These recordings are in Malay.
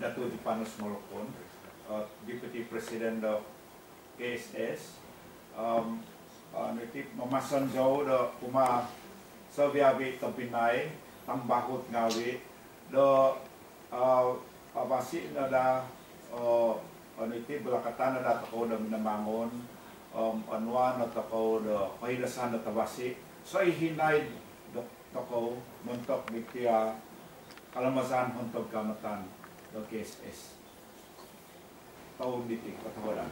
Dato' Dipanus Molokon, Deputy President of KSS. Nitip memasan jauh de kuma sebiabi tempinai tambahut ngawi de abasi nada nitip belakatan nada toko de minamangon anuan toko de pahidasan de tabasi so ihinay de toko mentok dikia kalamasan untuk Kaamatan de KSS tahun ditik katawadan.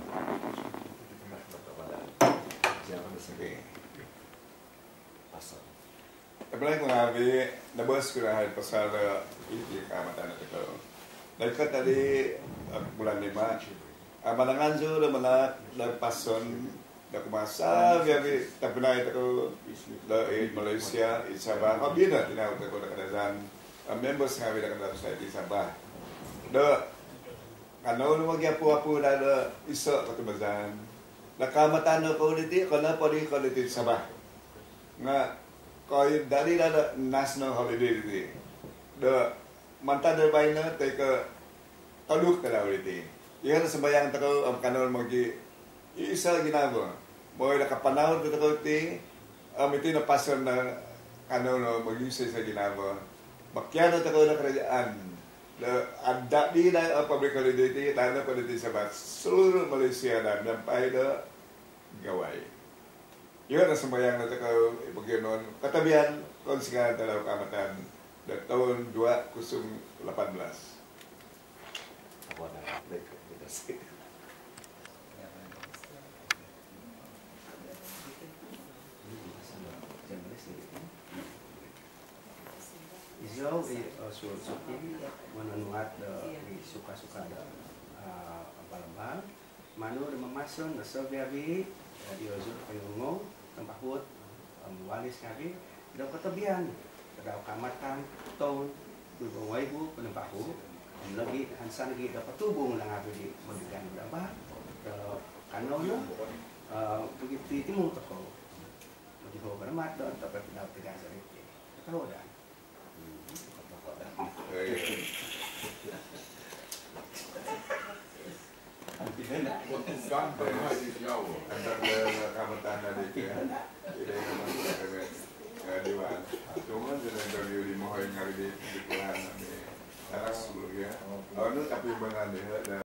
Jangan sampai pasal. Apalagi mengabi nabas kurang pasal ini Kaamatan itu. Dari tadi bulan 5, amalangan jo le mana le pason dak masa biar tak pernah itu le Malaysia di Sabah. Abina tinau ke Kadazan members ngawi dak dalam society Sabah. De kalau lu bagi apa-apa dah ada isak ke bazan. La Kaamatan no quality kana pari quality Sabah. Nga koi dari ada national holiday di. De mantan dari baina te ke taluk ke quality. Ia sembayang teko kanal magi isa ginabo. Boy la kapanahon ke teko ti amiti na pason na kanal no magi sa ginabo. Bakyano teko na kerajaan. Ada di public holiday dana pada di Sabah seluruh Malaysia dan sampai ke gawai. Ia ada sembahyang nanti kau bagian katabian konsikan dalam Kaamatan dari tahun 2018. Apa nama mereka kita sih? Izo suki menuat di suka-suka lembang manu memasun sebiabi di ozur pengungong tempahut walis kami dah ketebian dah Kaamatan tahun 2000 penempahu lagi hansan lagi dapat tubung nang abi di mendikan berapa kanona begitu timung toko diho bermat don tapi tidak tegas itu tahu dah. Kaamatan ada itu ya. Jadi Dewan. Cuma jangan dari di mohon ngari di pulang. Aras dulu ya. Lalu tapi bengan dia.